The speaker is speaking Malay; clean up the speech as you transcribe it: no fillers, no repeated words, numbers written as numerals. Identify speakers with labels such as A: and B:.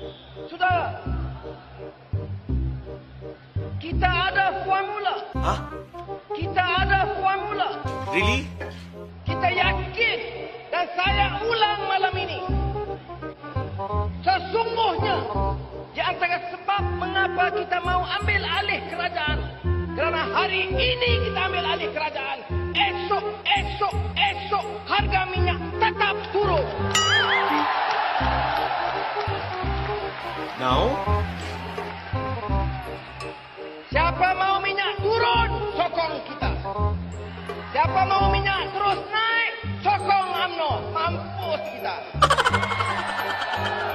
A: Saudara, kita ada formula.
B: Hah?
A: Kita ada formula.
B: Really?
A: Kita yakin dan saya ulang malam ini. Sesungguhnya di antara sebab mengapa kita mau ambil alih kerajaan. Kerana hari ini kita ambil alih kerajaan. Esok harga minyak tetap turun.
B: Now?
A: Siapa mau minyak turun, sokong kita. Siapa mau minyak terus naik, sokong UMNO. Mampus kita.